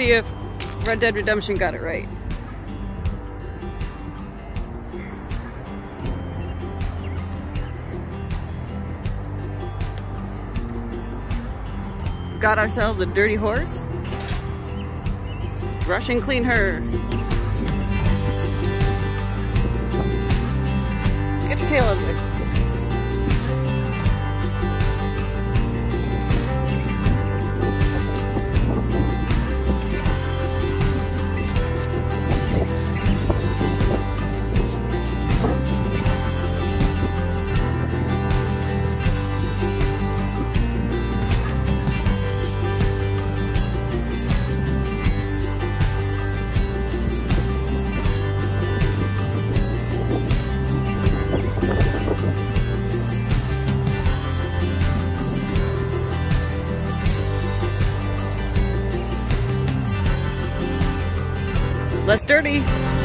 see if Red Dead Redemption got it right. Got ourselves a dirty horse. Let's brush and clean her. Get your tail over there. Less dirty.